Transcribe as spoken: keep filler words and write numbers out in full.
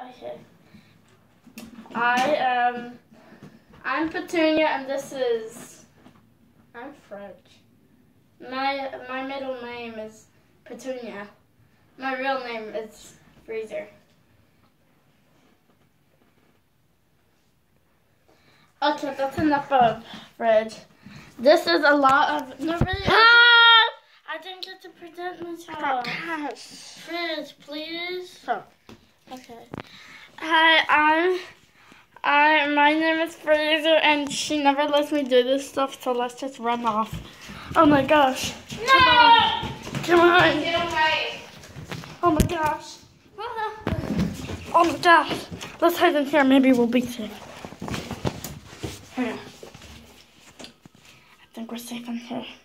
Okay. I am. I'm Petunia, and this is. I'm French. My my middle name is Petunia. My real name is Freezer. Okay, that's enough of Fridge. This is a lot of. No, really. Ah! I didn't get to present myself. Fridge, please. So. Okay. Hi, I'm. I. My name is Freezer, and she never lets me do this stuff. So let's just run off. Oh my gosh. No! Come on. Come on. Get away. Oh my gosh. Oh my gosh. Let's hide in here. Maybe we'll be safe. Here. I think we're safe in here.